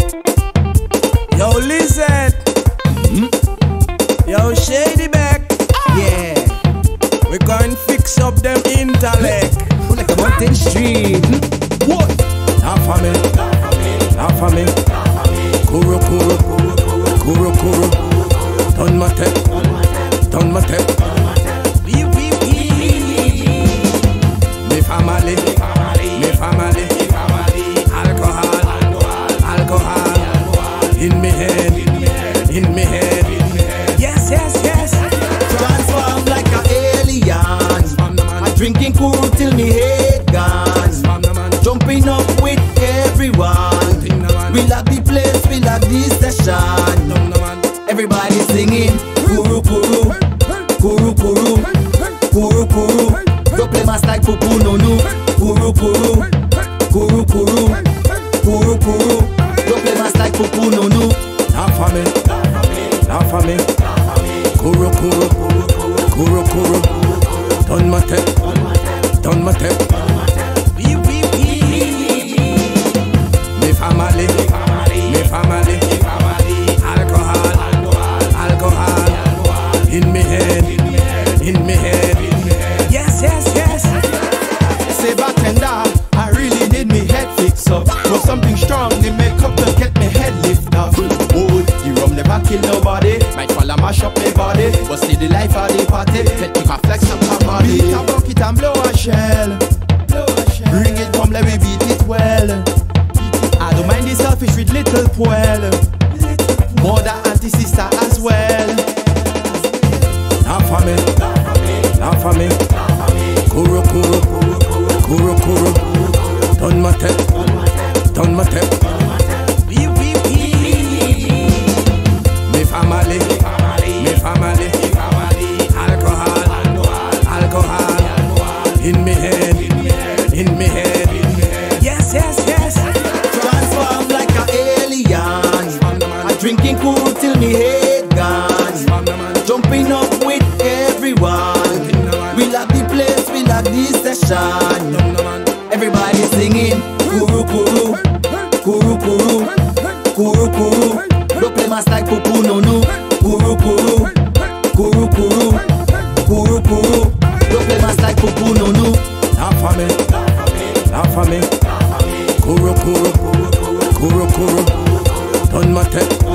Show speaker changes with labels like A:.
A: Yo, Lizard. Yo, Shady Beck. Yeah. We going fix up them intellect.
B: Like a mountain street.
A: What? Now for me. Now for me. Kuru kuru. Kuru kuru. Done my tech. Done my tech. Me family. Me family. Alcohol. Alcohol. In me head. In me head. Yes, yes, yes.
B: Transform like an alien. I'm drinking cool till me head gone. Jumping up with everyone. We like the place, we like the session. Everybody singing Kuru kuru. Kuru kuru. Kuru kuru. Don't play mass like Pupu Nonu. Kuru kuru. Kuru kuru. Kuru kuru. Don't play mass like Pupu Nonu.
A: Now for me. Now for me. Kuru kuru. Kuru kuru. Done my tech. Done my tech. Me family. Me family. Alcohol. Alcohol. In me head. In me head. Yes, yes, yes.
C: Say bartender, I really need me head fix up. Want something strong, they make up to get me head lift up. Oh, the rum never kill nobody. Might fall and mash up my body, but still the life of the party. Let me flex up my body. Beat a bucket and blow a shell. Bring it come, let me beat it well. I don't mind the selfish with little poil. Mother, auntie, sister as well.
A: Now for me. Now for me. Kuru kuru. Kuru kuru. Done my tech. Done my tech. Me family. Me family. Alcohol. Alcohol. In me head. In me head. Yes, yes, yes.
B: Transform like an alien. I'm drinking cool till me head gone. Jumping up with everyone. We like the place, we like the session. Everybody singing Kuru kuru. Kuru kuru. Kuru kuru. Don't play mass like Pupu Nonu. Kuru kuru. Kuru kuru. Kuru kuru. Don't play mass like Pupu Nonu.
A: Now for me. Now for me. Kuru kuru. Kuru kuru. Done my tech.